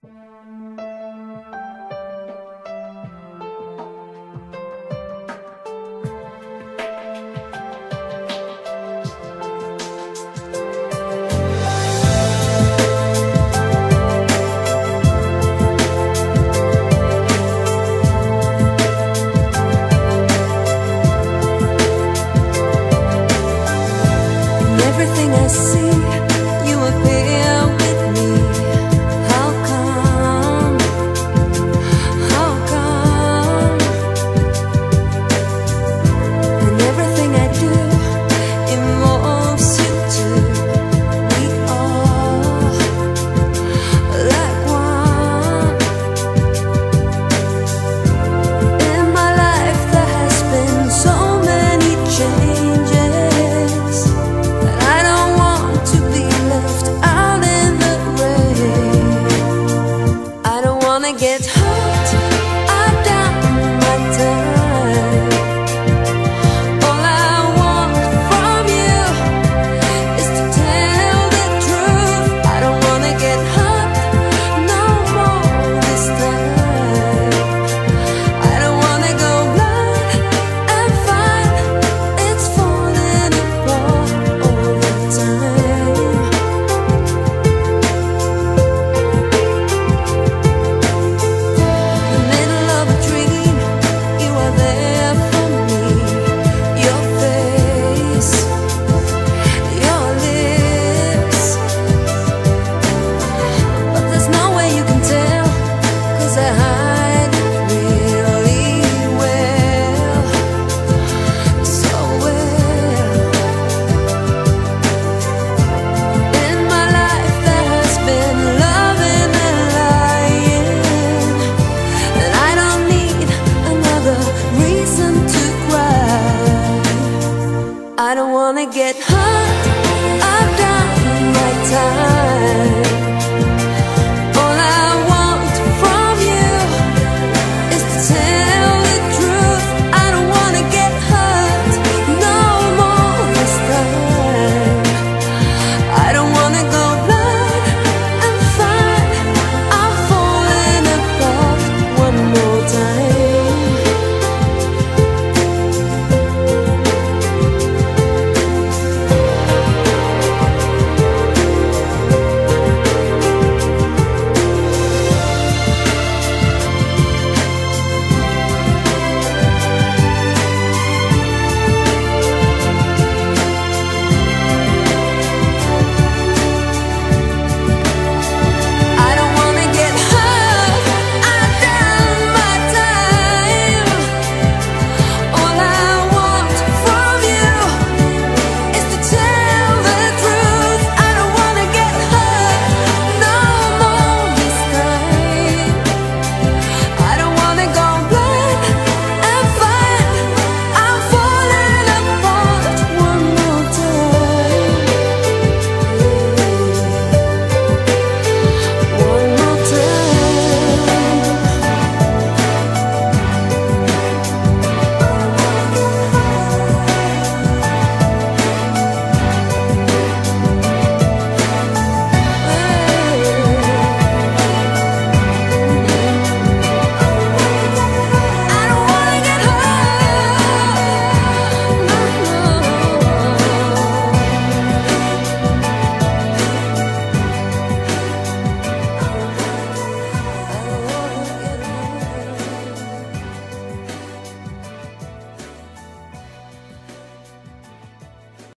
Everything I see, you appear with me. How come? How come? And everything I do involves you too. We are like one. In my life there has been so many changes. I don't want to be left out in the rain. I don't wanna get hurt.